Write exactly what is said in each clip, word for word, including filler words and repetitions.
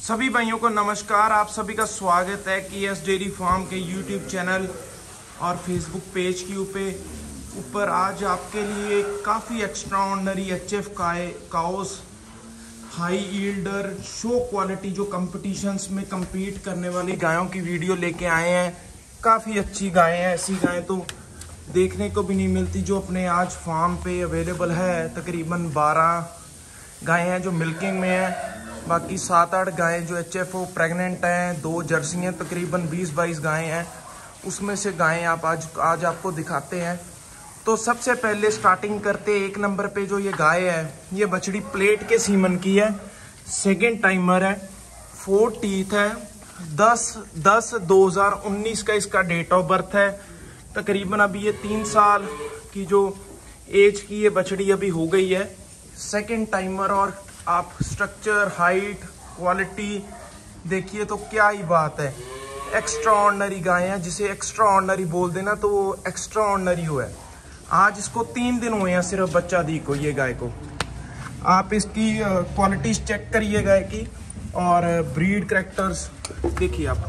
सभी भाइयों को नमस्कार। आप सभी का स्वागत है कि एस डेयरी फार्म के यूट्यूब चैनल और फेसबुक पेज के ऊपर ऊपर आज आपके लिए काफ़ी extraordinary HF cows high yielder show quality जो कंपटीशंस में compete करने वाली गायों की वीडियो लेके आए हैं। काफ़ी अच्छी गायें हैं, ऐसी गायें तो देखने को भी नहीं मिलती जो अपने आज फार्म पे अवेलेबल है। तकरीबन बारह गायें हैं जो मिल्किंग में हैं, बाकी सात आठ गायें जो एच एफ ओ प्रेगनेंट हैं, दो जर्सी हैं, तकरीबन बीस बाईस गायें हैं। उसमें से गायें आप आज आज आपको दिखाते हैं। तो सबसे पहले स्टार्टिंग करते एक नंबर पे जो ये गाय है, ये बछड़ी प्लेट के सीमन की है, सेकेंड टाइमर है, फोर टीथ है, दस दस दो हज़ार उन्नीस का इसका डेट ऑफ बर्थ है। तकरीबन अभी ये तीन साल की जो एज की ये बछड़ी अभी हो गई है। सेकेंड टाइमर और आप स्ट्रक्चर, हाइट, क्वालिटी देखिए तो क्या ही बात है। एक्स्ट्रा ऑर्डिनरी गाय है, जिसे एक्स्ट्रा ऑर्डिनरी बोल देना तो वो एक्स्ट्रा ऑर्डिनरी हो है। आज इसको तीन दिन हुए हैं सिर्फ बच्चा दी को, ये गाय को। आप इसकी क्वालिटी चेक करिए गाय की और ब्रीड करैक्टर्स देखिए। आप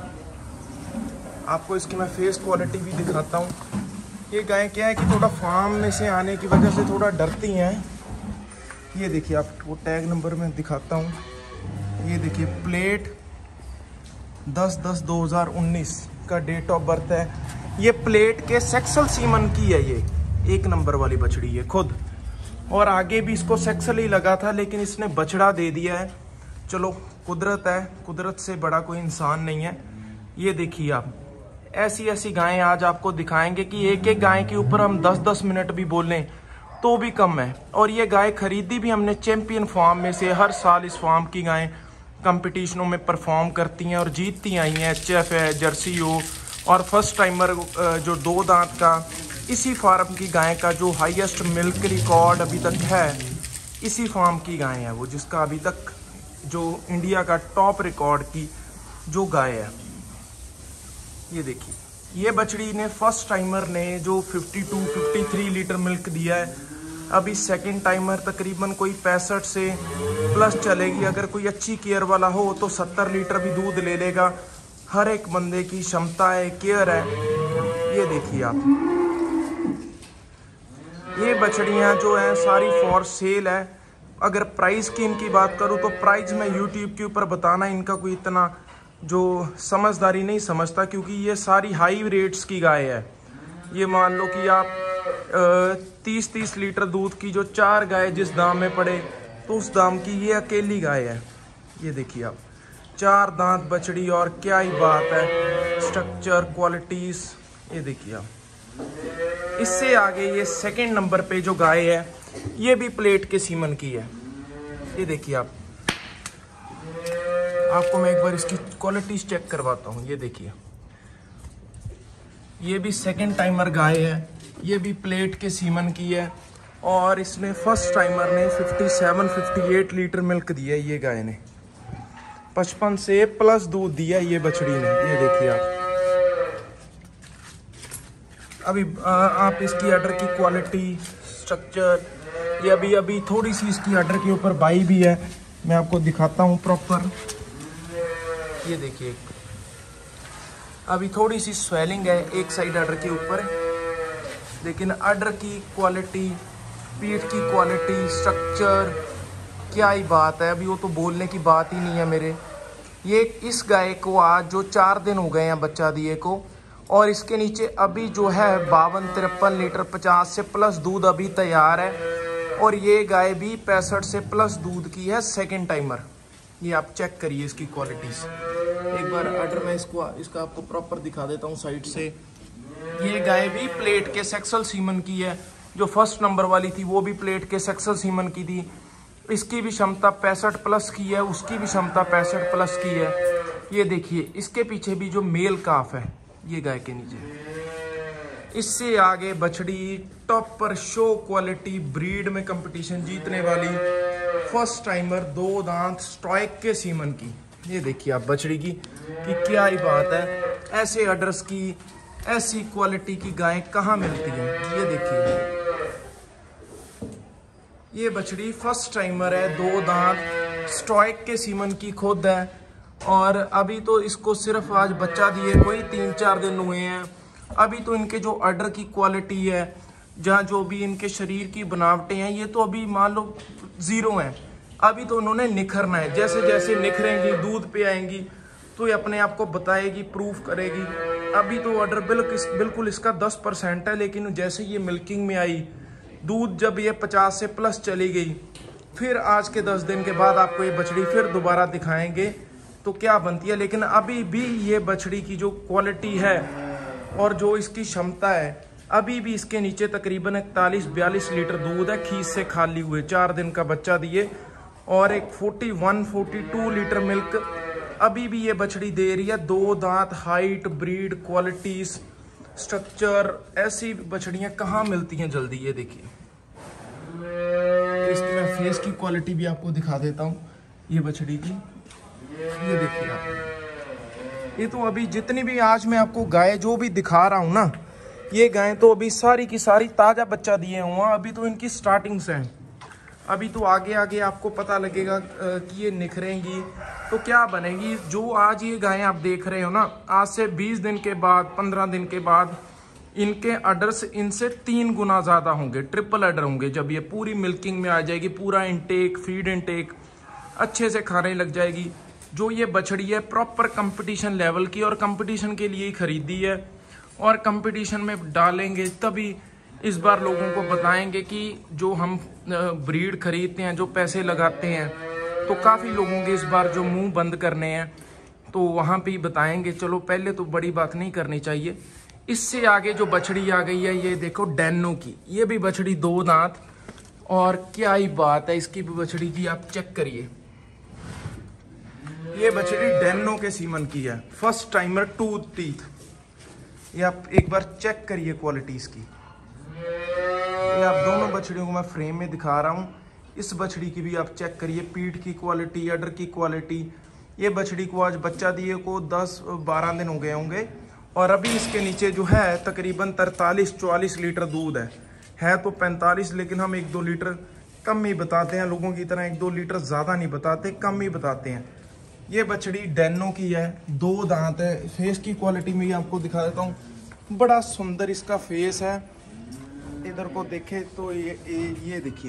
आपको इसकी मैं फेस क्वालिटी भी दिखाता हूँ। ये गाय क्या है कि थोड़ा फार्म में से आने की वजह से थोड़ा डरती हैं। ये देखिए आपको टैग नंबर में दिखाता हूँ। ये देखिए प्लेट दस दस दो हज़ार उन्नीस का डेट ऑफ बर्थ है। ये प्लेट के सेक्सल सीमन की है, ये एक नंबर वाली बछड़ी है खुद। और आगे भी इसको सेक्सल ही लगा था, लेकिन इसने बछड़ा दे दिया है। चलो कुदरत है, कुदरत से बड़ा कोई इंसान नहीं है। ये देखिए आप, ऐसी ऐसी गायें आज आपको दिखाएंगे कि एक एक गाय के ऊपर हम दस दस मिनट भी बोल लें तो भी कम है। और ये गाय खरीदी भी हमने चैंपियन फार्म में से। हर साल इस फार्म की गायें कंपटीशनों में परफॉर्म करती हैं और जीतती आई हैं। एच एफ है, जर्सी हो और फर्स्ट टाइमर जो दो दांत का इसी फार्म की गाय का जो हाईएस्ट मिल्क रिकॉर्ड अभी तक है, इसी फार्म की गाय है वो, जिसका अभी तक जो इंडिया का टॉप रिकॉर्ड की जो गाय है। ये देखिए, ये बछड़ी ने फर्स्ट टाइमर ने जो बावन तिरेपन लीटर मिल्क दिया है, अभी सेकंड टाइमर तकरीबन कोई पैंसठ से प्लस चलेगी। अगर कोई अच्छी केयर वाला हो तो सत्तर लीटर भी दूध ले लेगा। हर एक बंदे की क्षमता है, केयर है। ये देखिए आप, ये बछड़ियाँ जो हैं सारी फॉर सेल है। अगर प्राइस की इनकी बात करूँ तो प्राइस मैं यूट्यूब के ऊपर बताना इनका कोई इतना जो समझदारी नहीं समझता, क्योंकि ये सारी हाई रेट्स की गाय है। ये मान लो कि आप तीस तीस लीटर दूध की जो चार गाय जिस दाम में पड़े, तो उस दाम की ये अकेली गाय है। ये देखिए आप, चार दांत बछड़ी और क्या ही बात है। स्ट्रक्चर, क्वालिटीज ये देखिए आप। इससे आगे ये सेकंड नंबर पे जो गाय है, ये भी प्लेट के सीमन की है। ये देखिए आप, आपको मैं एक बार इसकी क्वालिटीज चेक करवाता हूँ। ये देखिए, ये भी सेकंड टाइमर गाय है, ये भी प्लेट के सीमन की है। और इसने फर्स्ट टाइमर ने सत्तावन अट्ठावन लीटर मिल्क दिया है। ये गाय ने पचपन से प्लस दूध दिया ये बछड़ी ने। ये देखिए आप, अभी आ, आप इसकी अडर की क्वालिटी, स्ट्रक्चर, ये अभी अभी थोड़ी सी इसकी अडर के ऊपर बाई भी है। मैं आपको दिखाता हूँ प्रॉपर। ये देखिए, अभी थोड़ी सी स्वेलिंग है एक साइड अडर के ऊपर, लेकिन अडर की क्वालिटी, पीठ की क्वालिटी, स्ट्रक्चर क्या ही बात है। अभी वो तो बोलने की बात ही नहीं है मेरे। ये इस गाय को आज जो चार दिन हो गए हैं बच्चा दिए को, और इसके नीचे अभी जो है बावन तिरपन लीटर पचास से प्लस दूध अभी तैयार है। और ये गाय भी पैंसठ से प्लस दूध की है, सेकेंड टाइमर। ये आप चेक करिए इसकी क्वालिटीज। एक बार अडर में इसको इसका आपको प्रॉपर दिखा देता हूँ साइड से। ये गाय भी प्लेट के सेक्सल सीमन की है। जो फर्स्ट नंबर वाली थी वो भी प्लेट के सेक्सल सीमन की थी। इसकी भी क्षमता पैंसठ प्लस की है, उसकी भी क्षमता पैंसठ प्लस की है। ये देखिए, इसके पीछे भी जो मेल काफ है ये गाय के नीचे। इससे आगे बछड़ी टॉप पर शो क्वालिटी ब्रीड में कंपटीशन जीतने वाली फर्स्ट टाइमर दो दांत स्ट्राइक के सीमन की। ये देखिए आप बछड़ी की कि क्या ही बात है। ऐसे अडर्स की, ऐसी क्वालिटी की गायें कहाँ मिलती हैं। ये देखिए, ये बछड़ी फर्स्ट टाइमर है, दो दांत स्टॉइक के सीमन की खुद है। और अभी तो इसको सिर्फ आज बच्चा दिए कोई तीन चार दिन हुए हैं। अभी तो इनके जो अडर की क्वालिटी है, जहाँ जो भी इनके शरीर की बनावटें हैं, ये तो अभी मान लो ज़ीरो हैं। अभी तो उन्होंने निखरना है। जैसे जैसे निखरेंगी, दूध पे आएंगी, तो ये अपने आप को बताएगी, प्रूफ करेगी। अभी तो अडर बिल्कुल बिल्कुल इसका दस परसेंट है, लेकिन जैसे ये मिल्किंग में आई, दूध जब ये पचास से प्लस चली गई, फिर आज के दस दिन के बाद आपको ये बछड़ी फिर दोबारा दिखाएंगे तो क्या बनती है। लेकिन अभी भी ये बछड़ी की जो क्वालिटी है और जो इसकी क्षमता है, अभी भी इसके नीचे तकरीबन इकतालीस बयालीस लीटर दूध है, खीस से खाली हुए, चार दिन का बच्चा दिए, और एक इकतालीस बयालीस लीटर मिल्क अभी भी ये बछड़ी दे रही है। दो दांत, हाइट, ब्रीड, क्वालिटीज, स्ट्रक्चर, ऐसी बछड़ियां कहाँ मिलती हैं जल्दी। ये देखिए, इसकी मैं फेस की क्वालिटी भी आपको दिखा देता हूँ ये बछड़ी की। ये देखिए आप, ये तो अभी जितनी भी आज मैं आपको गाय जो भी दिखा रहा हूँ ना, ये गाय तो अभी सारी की सारी ताजा बच्चा दिए हुआ। अभी तो इनकी स्टार्टिंग से है। अभी तो आगे आगे आपको पता लगेगा कि ये निखरेंगी तो क्या बनेगी। जो आज ये गायें आप देख रहे हो ना, आज से बीस दिन के बाद, पंद्रह दिन के बाद इनके अडर्स इनसे तीन गुना ज़्यादा होंगे, ट्रिपल अडर होंगे। जब ये पूरी मिल्किंग में आ जाएगी, पूरा इनटेक, फीड इनटेक अच्छे से खाने लग जाएगी। जो ये बछड़ी है प्रॉपर कंपटीशन लेवल की, और कंपटीशन के लिए ही खरीदी है, और कंपटीशन में डालेंगे तभी इस बार लोगों को बताएंगे कि जो हम ब्रीड खरीदते हैं, जो पैसे लगाते हैं, तो काफ़ी लोगों के इस बार जो मुंह बंद करने हैं, तो वहाँ पे ही बताएंगे। चलो पहले तो बड़ी बात नहीं करनी चाहिए। इससे आगे जो बछड़ी आ गई है, ये देखो डैनो की, ये भी बछड़ी दो दांत, और क्या ही बात है इसकी बछड़ी की, आप चेक करिए। ये बछड़ी डैनो के सीमन की है, फर्स्ट टाइमर टूथ टीथ। ये आप एक बार चेक करिए क्वालिटीज की। ये आप दोनों बछड़ियों को मैं फ्रेम में दिखा रहा हूँ। इस बछड़ी की भी आप चेक करिए, पीठ की क्वालिटी, अडर की क्वालिटी। ये बछड़ी को आज बच्चा दिए को दस बारह दिन हो गए होंगे, और अभी इसके नीचे जो है तकरीबन तरतालीस चौवालीस लीटर दूध है है तो पैंतालीस, लेकिन हम एक दो लीटर कम ही बताते हैं। लोगों की तरह एक दो लीटर ज़्यादा नहीं बताते, कम ही बताते हैं। ये बछड़ी डैनो की है, दो दांत है। फेस की क्वालिटी में ही आपको दिखा देता हूँ, बड़ा सुंदर इसका फेस है। इधर को देखे तो ये ये, ये देखिए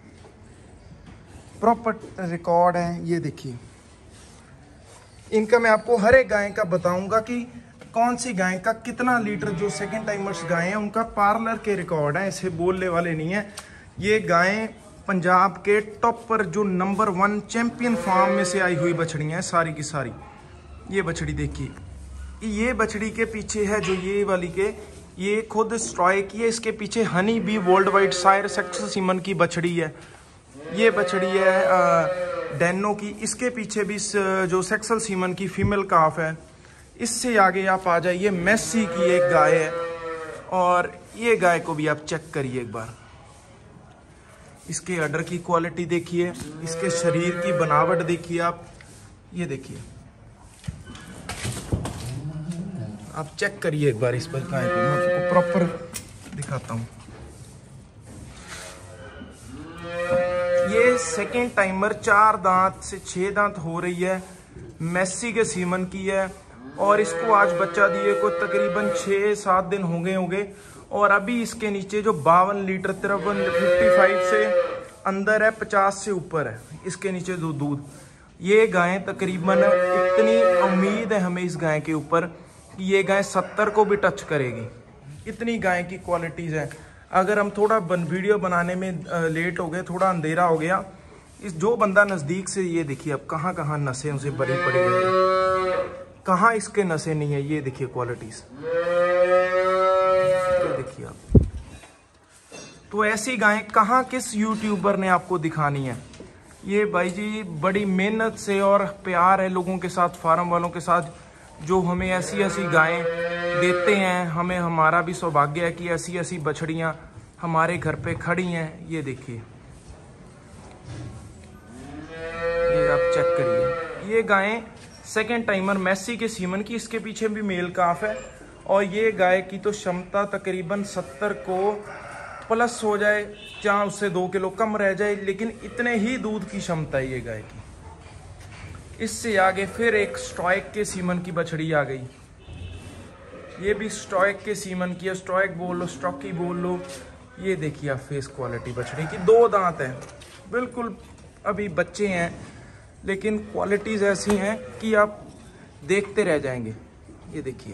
प्रॉपर रिकॉर्ड है। ये देखिए, इनका मैं आपको हर एक गाय का बताऊंगा कि कौन सी गाय का कितना लीटर, जो सेकंड टाइमर्स गाय हैं उनका पार्लर के रिकॉर्ड है, ऐसे बोलने वाले नहीं है। ये गायें पंजाब के टॉप पर जो नंबर वन चैंपियन फार्म में से आई हुई बछड़ियाँ हैं सारी की सारी। ये बछड़ी देखिए, ये बछड़ी के पीछे है जो ये वाली के, ये खुद स्ट्रॉइक की है। इसके पीछे honey bee world wide sire sex semen की बछड़ी है। ये बछड़ी है डैनो की, इसके पीछे भी जो सेक्सल सीमन की फीमेल काफ है। इससे आगे आप आ जाइए, मेसी की एक गाय है, और ये गाय को भी आप चेक करिए एक बार। इसके अडर की क्वालिटी देखिए, इसके शरीर की बनावट देखिए आप। ये देखिए, आप चेक करिए एक बार इस पर गाय को, मैं आपको प्रॉपर दिखाता हूँ। ये सेकेंड टाइमर चार दांत से छह दांत हो रही है, मेसी के सीमन की है, और इसको आज बच्चा दिए को तकरीबन छः सात दिन हो गए होंगे। और अभी इसके नीचे जो बावन लीटर तिरपन फिफ्टी फाइव से अंदर है, पचास से ऊपर है इसके नीचे जो दूध। ये गाय तकरीबन, इतनी उम्मीद है हमें इस गाय के ऊपर कि ये गाय सत्तर को भी टच करेगी। इतनी गाय की क्वालिटीज़ है। अगर हम थोड़ा बन, वीडियो बनाने में लेट हो गए, थोड़ा अंधेरा हो गया, इस जो बंदा नज़दीक से, ये देखिए अब कहाँ कहाँ नसें उसे बड़ी पड़ी गई, कहाँ इसके नसें नहीं है। ये देखिए क्वालिटीज़, ये देखिए आप। तो ऐसी गाय कहाँ किस यूट्यूबर ने आपको दिखानी है। ये भाई जी बड़ी मेहनत से और प्यार है लोगों के साथ, फार्म वालों के साथ, जो हमें ऐसी ऐसी गायें देते हैं। हमें, हमारा भी सौभाग्य है कि ऐसी ऐसी बछड़ियाँ हमारे घर पे खड़ी हैं। ये देखिए, ये आप चेक करिए। ये गायें सेकेंड टाइमर मेसी के सीमन की, इसके पीछे भी मेल काफ है, और ये गाय की तो क्षमता तकरीबन सत्तर को प्लस हो जाए, जहाँ उससे दो किलो कम रह जाए, लेकिन इतने ही दूध की क्षमता है ये गाय की। इससे आगे फिर एक स्टॉइक के सीमन की बछड़ी आ गई। ये भी स्टॉइक के सीमन की है, स्टॉइक बोल लो, स्टॉकी बोल लो। ये देखिए आप फेस क्वालिटी बछड़ी की, दो दांत हैं, बिल्कुल अभी बच्चे हैं, लेकिन क्वालिटीज ऐसी हैं कि आप देखते रह जाएंगे। ये देखिए,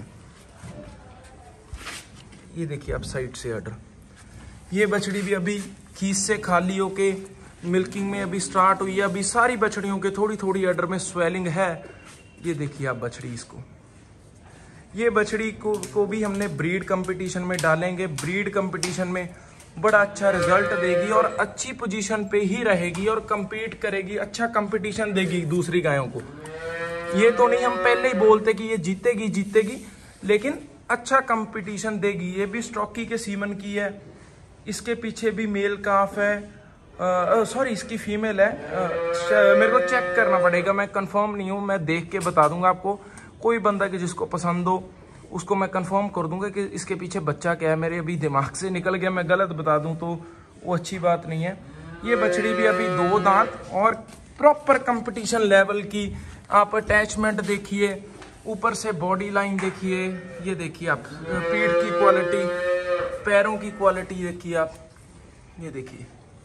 ये देखिए आप साइड से अडर। ये बछड़ी भी अभी खीस से खाली होके मिल्किंग में अभी स्टार्ट हुई है। अभी सारी बछड़ियों के थोड़ी थोड़ी अडर में स्वेलिंग है। ये देखिए आप बछड़ी इसको। ये बछड़ी को को भी हमने ब्रीड कंपटीशन में डालेंगे। ब्रीड कंपटीशन में बड़ा अच्छा रिजल्ट देगी और अच्छी पोजीशन पे ही रहेगी और compete करेगी, अच्छा कंपटीशन देगी दूसरी गायों को। ये तो नहीं हम पहले ही बोलते कि ये जीतेगी जीतेगी, लेकिन अच्छा कंपटीशन देगी। ये भी स्टॉकी के सीमन की है। इसके पीछे भी मेल काफ है, सॉरी इसकी फीमेल है। आ, मेरे को चेक करना पड़ेगा, मैं कंफर्म नहीं हूँ, मैं देख के बता दूंगा आपको। कोई बंदा कि जिसको पसंद हो उसको मैं कंफर्म कर दूंगा कि इसके पीछे बच्चा क्या है। मेरे अभी दिमाग से निकल गया, मैं गलत बता दूं तो वो अच्छी बात नहीं है। ये बछड़ी भी अभी दो दांत और प्रॉपर कंपटीशन लेवल की। आप अटैचमेंट देखिए, ऊपर से बॉडी लाइन देखिए, ये देखिए आप पीठ की क्वालिटी, पैरों की क्वालिटी देखिए आप, ये देखिए।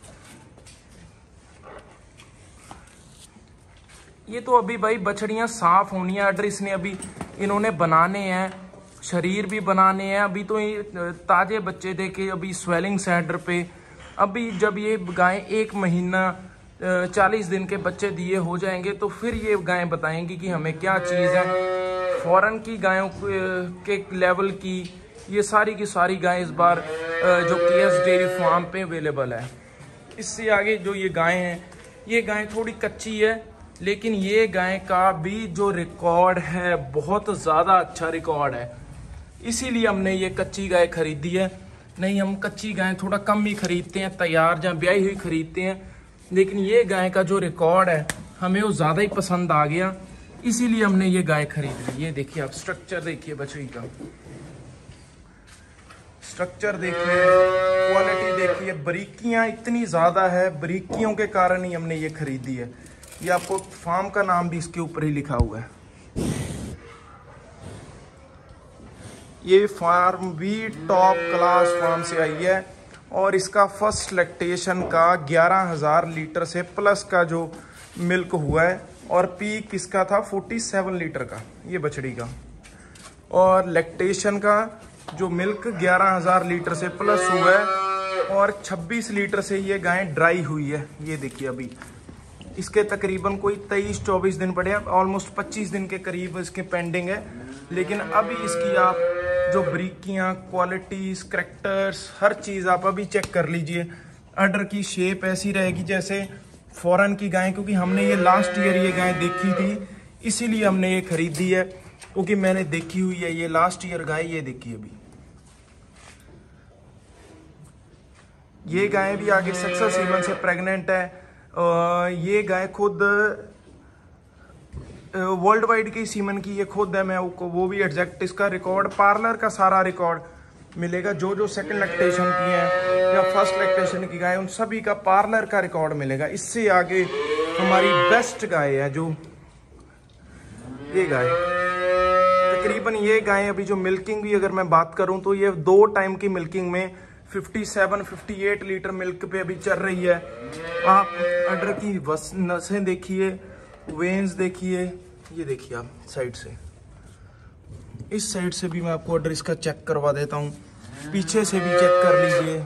ये तो अभी भाई बछड़ियां साफ होनी है। अडर इसने अभी इन्होंने बनाने हैं, शरीर भी बनाने हैं। अभी तो ये ताजे बच्चे देके अभी स्वेलिंग से अडर पे। अभी जब ये गाय एक महीना चालीस दिन के बच्चे दिए हो जाएंगे तो फिर ये गायें बताएंगी कि हमें क्या चीज़ है। फॉरेन की गायों के लेवल की ये सारी की सारी गायें इस बार जो केएस डेयरी फार्म पे अवेलेबल है। इससे आगे जो ये गायें हैं, ये गायें थोड़ी कच्ची है, लेकिन ये गाय का भी जो रिकॉर्ड है बहुत ज़्यादा अच्छा रिकॉर्ड है। इसीलिए हमने ये कच्ची गाय खरीदी है। नहीं, हम कच्ची गाय थोड़ा कम ही खरीदते हैं, तैयार जहाँ ब्याही हुई खरीदते हैं, लेकिन ये गाय का जो रिकॉर्ड है हमें वो ज़्यादा ही पसंद आ गया, इसीलिए हमने ये गाय खरीद ली। ये देखिए आप स्ट्रक्चर देखिए बछड़ी का, स्ट्रक्चर देखिए, क्वालिटी देखिए, बारीकियाँ इतनी ज़्यादा है, बारीकियों के कारण ही हमने ये खरीदी है। ये आपको फार्म का नाम भी इसके ऊपर ही लिखा हुआ है। ये फार्म भी टॉप क्लास फार्म से आई है और इसका फर्स्ट लैक्टेशन का ग्यारह हज़ार लीटर से प्लस का जो मिल्क हुआ है और पीक इसका था सैंतालीस लीटर का, ये बछड़ी का। और लैक्टेशन का जो मिल्क ग्यारह हज़ार लीटर से प्लस हुआ है और छब्बीस लीटर से ये गाय ड्राई हुई है। ये देखिए अभी इसके तकरीबन कोई तेईस चौबीस दिन पड़े, ऑलमोस्ट पच्चीस दिन के करीब इसके पेंडिंग है। लेकिन अभी इसकी आप जो ब्रीकियाँ, क्वालिटीज़, करैक्टर्स, हर चीज़ आप अभी चेक कर लीजिए। अडर की शेप ऐसी रहेगी जैसे फॉरेन की गाय, क्योंकि हमने ये लास्ट ईयर ये गाय देखी थी, इसीलिए हमने ये खरीदी है, क्योंकि मैंने देखी हुई है ये लास्ट ईयर गाय। ये देखिए अभी ये गाय भी आगे सक्सेस सीमन से प्रेग्नेंट है। Uh, ये गाय खुद वर्ल्ड वाइड की सीमन की ये खुद है। मैं वो, वो भी एग्जैक्ट इसका रिकॉर्ड, पार्लर का सारा रिकॉर्ड मिलेगा। जो जो सेकंड लैक्टेशन की है या फर्स्ट लैक्टेशन की गाय, उन सभी का पार्लर का रिकॉर्ड मिलेगा। इससे आगे हमारी बेस्ट गाय है जो ये गाय, तकरीबन ये गाय अभी जो मिल्किंग भी अगर मैं बात करूं तो ये दो टाइम की मिल्किंग में सत्तावन अट्ठावन लीटर मिल्क पे अभी चल रही है। आप अडर की नसें देखिए, वेन्स देखिए, ये देखिए आप साइड से, इस साइड से भी मैं आपको अडर इसका चेक करवा देता हूँ। पीछे से भी चेक कर लीजिए,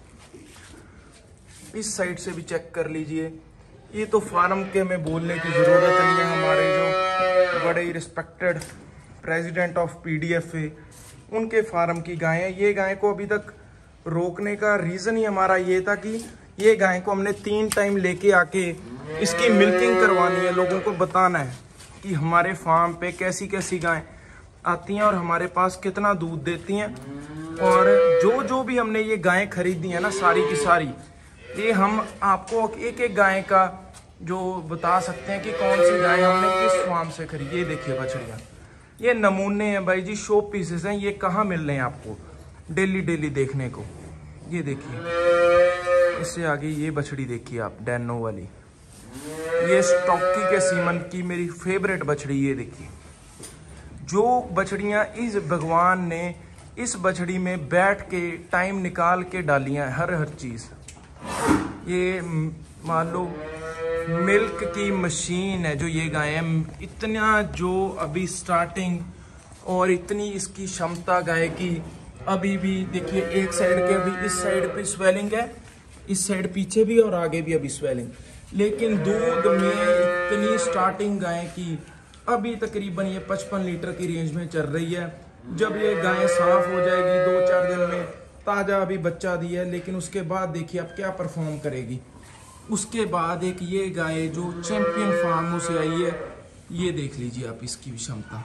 इस साइड से भी चेक कर लीजिए। ये तो फार्म के में बोलने की ज़रूरत नहीं है। हमारे जो बड़े ही रिस्पेक्टेड प्रेसिडेंट ऑफ पीडीएफ है, उनके फार्म की गाय है। ये गाय को अभी तक रोकने का रीज़न ही हमारा ये था कि ये गाय को हमने तीन टाइम लेके आके इसकी मिल्किंग करवानी है, लोगों को बताना है कि हमारे फार्म पे कैसी कैसी गायें आती हैं और हमारे पास कितना दूध देती हैं। और जो जो भी हमने ये गायें खरीदी हैं ना, सारी की सारी, ये हम आपको एक एक गाय का जो बता सकते हैं कि कौन सी गाय हमने किस फार्म से खरीदी। ये देखिए बछड़ियाँ, ये नमूने हैं भाई जी, शो पीसेस हैं। ये कहाँ मिल रहे हैं आपको डेली डेली देखने को। ये देखिए, इससे आगे ये बछड़ी देखिए आप, डैनो वाली, ये स्टॉकी के सीमन की मेरी फेवरेट बछड़ी, ये देखिए। जो बछड़ियाँ इस भगवान ने इस बछड़ी में बैठ के टाइम निकाल के डाली हैं, हर हर चीज़। ये मान लो मिल्क की मशीन है जो ये गाय है। इतना जो अभी स्टार्टिंग और इतनी इसकी क्षमता गाय की, अभी भी देखिए एक साइड के अभी इस साइड पे स्वेलिंग है, इस साइड पीछे भी और आगे भी अभी स्वेलिंग, लेकिन दूध में इतनी स्टार्टिंग गाय की अभी तकरीबन ये पचपन लीटर की रेंज में चल रही है। जब ये गाय साफ हो जाएगी दो चार दिन में, ताज़ा अभी बच्चा दिया है, लेकिन उसके बाद देखिए अब क्या परफॉर्म करेगी। उसके बाद एक ये गाय जो चैंपियन फार्मों से आई है, ये देख लीजिए आप इसकी भी क्षमता।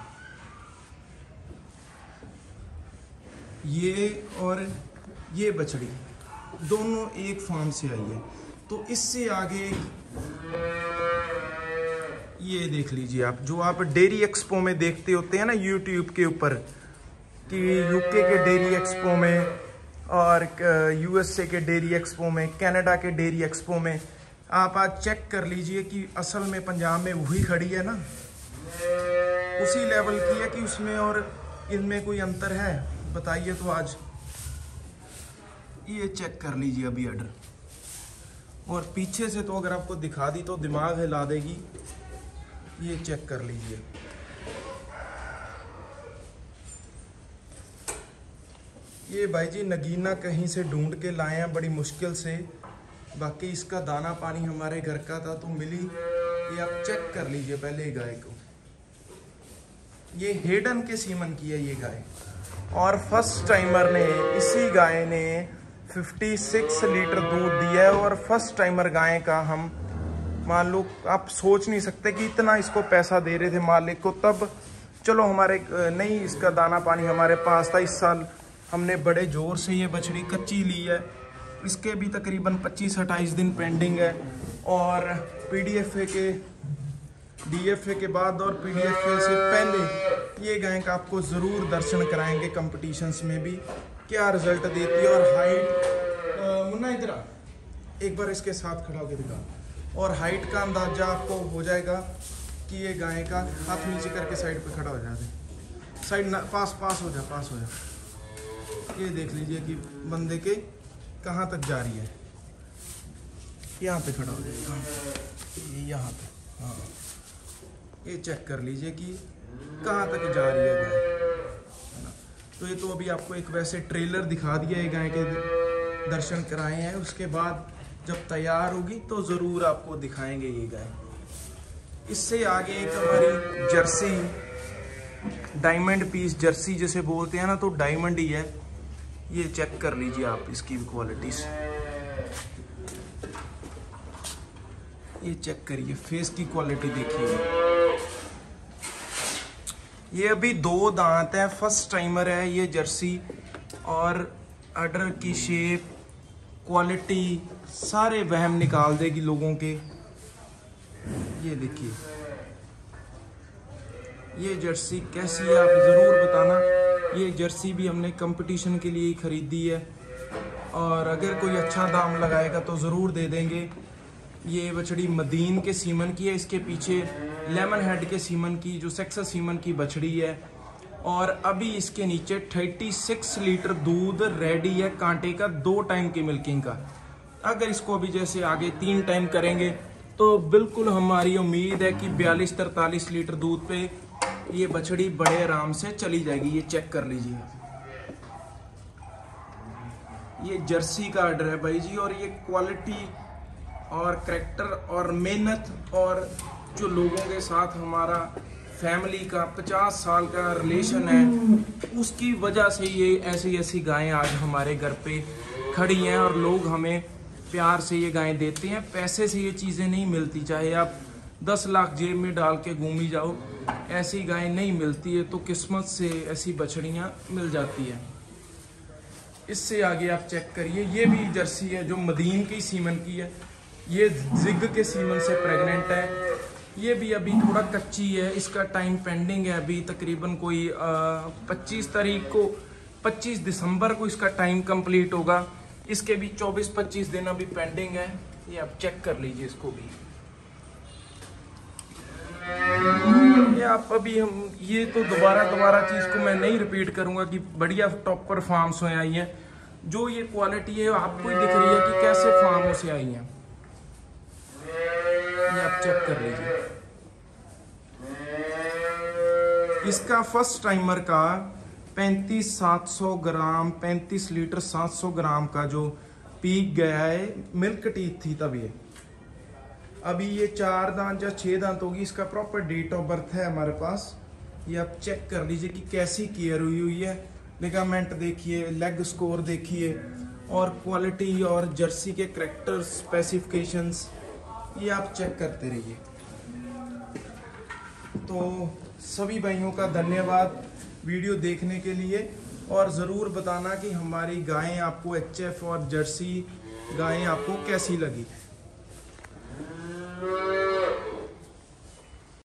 ये और ये बछड़ी दोनों एक फार्म से आई है। तो इससे आगे ये देख लीजिए आप, जो आप डेयरी एक्सपो में देखते होते हैं ना यूट्यूब के ऊपर, कि यूके के डेयरी एक्सपो में और यूएसए के डेयरी एक्सपो में, कनाडा के डेयरी एक्सपो में, आप आज चेक कर लीजिए कि असल में पंजाब में वही खड़ी है ना, उसी लेवल की है कि उसमें और इनमें कोई अंतर है? बताइए तो आज। ये चेक कर लीजिए अभी अडर, और पीछे से तो अगर आपको दिखा दी तो दिमाग हिला देगी। ये चेक कर लीजिए। ये भाई जी नगीना कहीं से ढूंढ के लाए हैं बड़ी मुश्किल से, बाकी इसका दाना पानी हमारे घर का था तो मिली। ये आप चेक कर लीजिए पहले गाय को। ये हेडन के सीमन की है ये गाय, और फर्स्ट टाइमर ने, इसी गाय ने छप्पन लीटर दूध दिया है। और फर्स्ट टाइमर गाय का हम मान लो, आप सोच नहीं सकते कि इतना इसको पैसा दे रहे थे मालिक को तब। चलो हमारे नहीं, इसका दाना पानी हमारे पास था। इस साल हमने बड़े जोर से ये बछड़ी कच्ची ली है, इसके भी तकरीबन पच्चीस अट्ठाईस दिन पेंडिंग है। और पीडीएफए के डीएफए के बाद और पीडीएफए से पहले ये गाय का आपको ज़रूर दर्शन कराएंगे कंपटीशंस में भी, क्या रिजल्ट देती है। और हाइट, मुन्ना इधर आ, एक बार इसके साथ खड़ा होकर दिखा। और हाइट का अंदाजा आपको हो जाएगा कि ये गाय का, हाथ नीचे करके साइड पे खड़ा हो जाते, साइड ना, पास पास हो जा पास हो जा। ये देख लीजिए कि बंदे के कहाँ तक जा रही है। यहाँ पे खड़ा हो जाएगा, ये यहाँ पे, हाँ। ये चेक कर लीजिए कि कहाँ तक जा रही है गाय, है ना। तो ये तो अभी आपको एक वैसे ट्रेलर दिखा दिया है, गाय के दर्शन कराए हैं। उसके बाद जब तैयार होगी तो ज़रूर आपको दिखाएंगे ये गाय। इससे आगे एक हमारी जर्सी, डायमंड पीस जर्सी जिसे बोलते हैं ना, तो डायमंड ही है। ये चेक कर लीजिए आप इसकी भी क्वालिटीज, ये चेक करिए, फेस की क्वालिटी देखिए। ये अभी दो दांत है, फर्स्ट टाइमर है ये जर्सी, और अडर की शेप, क्वालिटी, सारे वहम निकाल देगी लोगों के। ये देखिए ये जर्सी कैसी है आप ज़रूर बताना। ये जर्सी भी हमने कंपटीशन के लिए ही खरीदी है, और अगर कोई अच्छा दाम लगाएगा तो ज़रूर दे देंगे। ये बछड़ी मदीन के सीमन की है, इसके पीछे लेमन हेड के सीमन की, जो सेक्सा सीमन की बछड़ी है। और अभी इसके नीचे छत्तीस लीटर दूध रेडी है कांटे का, दो टाइम की मिल्किंग का। अगर इसको अभी जैसे आगे तीन टाइम करेंगे तो बिल्कुल हमारी उम्मीद है कि बयालीस तरतालीस लीटर दूध पे ये बछड़ी बड़े आराम से चली जाएगी। ये चेक कर लीजिए, ये जर्सी का ऑर्डर है भाई जी। और ये क्वालिटी और करैक्टर और मेहनत, और जो लोगों के साथ हमारा फैमिली का पचास साल का रिलेशन है, उसकी वजह से ये ऐसी ऐसी गायें आज हमारे घर पे खड़ी हैं। और लोग हमें प्यार से ये गायें देते हैं। पैसे से ये चीज़ें नहीं मिलती, चाहे आप दस लाख जेब में डाल के घूमी जाओ, ऐसी गायें नहीं मिलती है। तो किस्मत से ऐसी बछड़ियाँ मिल जाती है। इससे आगे आप चेक करिए, ये भी जर्सी है जो मदीन की सीमन की है। ये जिग के सीमन से प्रेग्नेंट है। ये भी अभी थोड़ा कच्ची है, इसका टाइम पेंडिंग है। अभी तकरीबन कोई पच्चीस तारीख को, पच्चीस दिसंबर को इसका टाइम कंप्लीट होगा। इसके भी चौबीस पच्चीस दिन अभी पेंडिंग है। ये आप चेक कर लीजिए इसको भी। आप अभी हम ये तो दोबारा दोबारा चीज़ को मैं नहीं रिपीट करूंगा कि बढ़िया टॉप पर फार्म से आई हैं। जो ये क्वालिटी है आपको ही दिख रही है कि कैसे फार्मों से आई हैं, ये आप चेक कर लीजिए। इसका फर्स्ट टाइमर का पैंतीस सात सौ ग्राम पैंतीस लीटर सात सौ ग्राम का जो पीक गया है, मिल्क टीथ थी तब ये। अभी ये चार दांत या छह दांत होगी। इसका प्रॉपर डेट ऑफ बर्थ है हमारे पास, ये आप चेक कर लीजिए कि कैसी केयर हुई हुई है। लिगामेंट देखिए, लेग स्कोर देखिए, और क्वालिटी और जर्सी के करैक्टर स्पेसिफिकेशंस ये आप चेक करते रहिए। तो सभी भाइयों का धन्यवाद वीडियो देखने के लिए, और ज़रूर बताना कि हमारी गायें आपको एच एफ और जर्सी गायें आपको कैसी लगी।